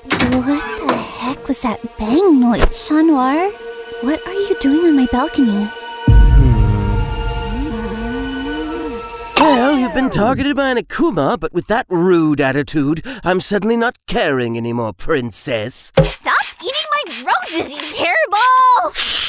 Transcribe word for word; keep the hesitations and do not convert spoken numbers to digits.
What the heck was that bang noise, Noir? What are you doing on my balcony? Well, you've been targeted by an Akuma, but with that rude attitude, I'm suddenly not caring anymore, princess. Stop eating my roses, you hairball!